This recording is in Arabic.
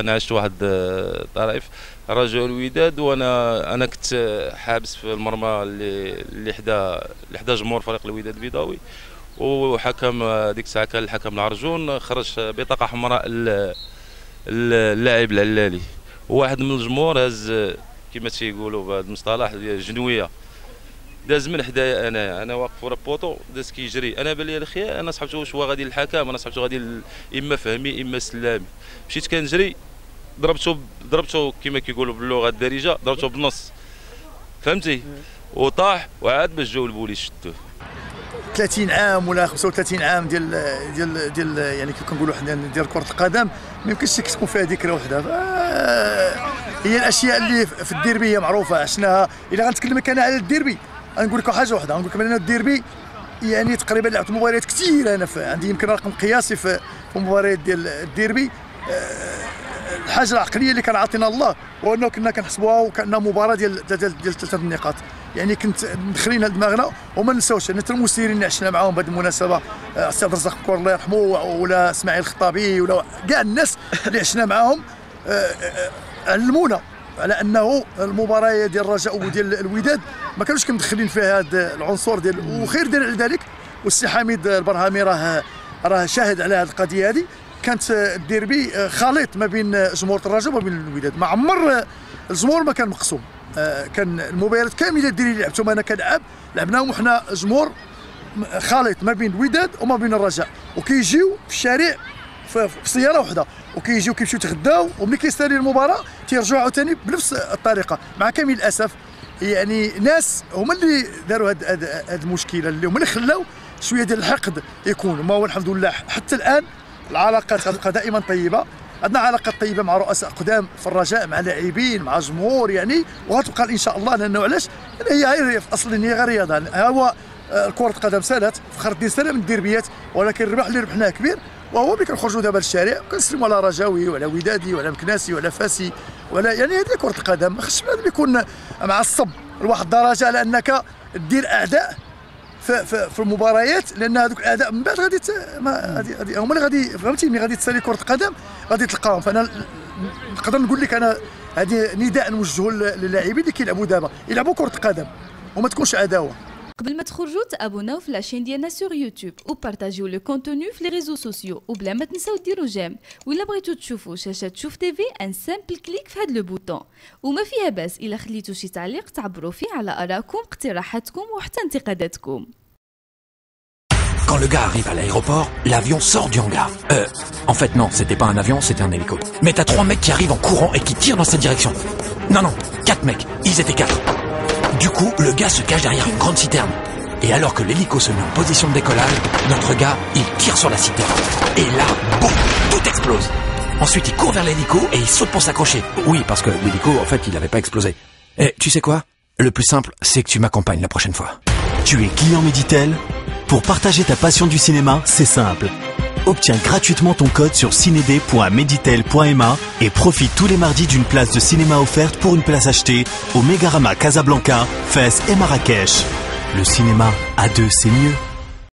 انا عشت واحد الطرائف الرجاء والوداد، وانا كنت حابس في المرمى اللي حدا جمهور فريق الوداد البيضاوي، وحكم ديك الساعه كان الحكم العرجون خرج بطاقه حمراء اللاعب العلالي، وواحد من الجمهور هز كما تيقولوا بهذا المصطلح ديال الجنويه، داز من حدايا انا واقف ورا بوطو، داز كيجري، انا بان لي الخيا، انا صحبته واش هو غادي للحكم، انا صحبته غادي اما فهمي اما سلامي، مشيت كنجري ضربته كما كيقولوا باللغه الدارجه، ضربته بالنص فهمتي، وطاح وعاد باش جاو البوليس شدوه. 30 عام ولا 35 عام ديال يعني كيف كنقولوا حنا ديال كرة القدم، ما يمكنش تكون فيها ذكرى وحده. هي الاشياء اللي في الديربي هي معروفه عشناها. الا غنتكلم انا على الديربي غنقول لك حاجه وحده، غنقول لك انا الديربي يعني تقريبا لعبت مباريات كثيره، انا عندي يمكن رقم قياسي في مباريات ديال الديربي. الحاجه العقليه اللي كان عاطينا الله هو انه كنا كنحسبوها وكانها مباراه ديال 3 النقاط، يعني كنت مدخلين دماغنا. وما نساوش ان المسيرين اللي عشنا معاهم بهذه المناسبه، الاستاذ رزاق كور الله يرحمه، ولا اسماعيل الخطابي، ولا كاع الناس اللي عشنا معاهم علمونا على انه المباراه ديال الرجاء وديال الوداد ما كانوش كمدخلين فيها هذا العنصر ديال، وخير ديال ذلك. والسي حميد البرهامي راه شاهد على هذه القضيه هذه. كانت الديربي خليط ما بين جمهور الرجاء وما بين الوداد، ما عمر الجمهور ما كان مقسوم. كان المباريات كامله اللي لعبتهم انا كلاعب لعبناهم وحنا جمهور خليط ما بين الوداد وما بين الرجاء، وكيجيو في الشارع في سياره وحده، وكيجيو كيمشيو يتغداو، وملي كيستالي المباراه تيرجعوا عاوتاني بنفس الطريقه. مع كامل الاسف يعني ناس هما اللي داروا هذه المشكله، اللي هما اللي خلاو شويه ديال الحقد يكون. ما هو الحمد لله حتى الان العلاقات غتبقى دائما طيبه، عندنا علاقات طيبه مع رؤساء قدام في الرجاء، مع لاعبين، مع جمهور يعني، وغتبقى ان شاء الله. لانه علاش؟ هي في اصل هي غير رياضه، هو كره القدم سالات فخر الدين سالم من الديربيات، ولكن الربح اللي ربحناه كبير، وهو ملي كنخرجوا دابا للشارع كنسلموا على رجاوي وعلى ودادي وعلى مكناسي وعلى فاسي ولا يعني هذه كره القدم. ما خصش بنادم يكون معصب لواحد الدرجه على انك دير اعداء في المباريات، لان هذوك الاعداء من بعد غادي هما اللي غادي فهمتي ملي غادي تسالي كره القدم غادي تلقاهم. فانا نقدر نقول لك انا هذه نداء نوجهه للاعبين اللي كيلعبوا دابا، يلعبوا كره القدم وما تكونش عداوه. قبل ما تخرجوا تابوناو في لاشين ديالنا سور يوتيوب وبارطاجيو لو كونتوني في لي ريزو سوسيو، وبلا ما تنساو ديروا جيم. ولا بغيتو تشوفوا شاشه شوف تيفي ان سامبل كليك في هذا لو بوطون. وما فيها باس الا خليتوا شي تعليق تعبروا فيه على ارائكم، اقتراحاتكم وحتى انتقاداتكم. Quand le gars arrive à l'aéroport, l'avion sort du hangar. En fait non, c'était pas un avion, c'était un hélico. Mais t'as 3 mecs qui arrivent en courant et qui tirent dans cette direction. Non, 4 mecs, ils étaient 4. Du coup, le gars se cache derrière une grande citerne. Et alors que l'hélico se met en position de décollage, notre gars, il tire sur la citerne. Et là, boum, tout explose. Ensuite, il court vers l'hélico et il saute pour s'accrocher. Oui, parce que l'hélico, en fait, il avait pas explosé. Et tu sais quoi? Le plus simple, c'est que tu m'accompagnes la prochaine fois. Tu es client Meditel? Pour partager ta passion du cinéma, c'est simple. Obtiens gratuitement ton code sur cinéd.meditel.ma et profite tous les mardis d'une place de cinéma offerte pour une place achetée au Megarama Casablanca, Fès et Marrakech. Le cinéma à deux, c'est mieux.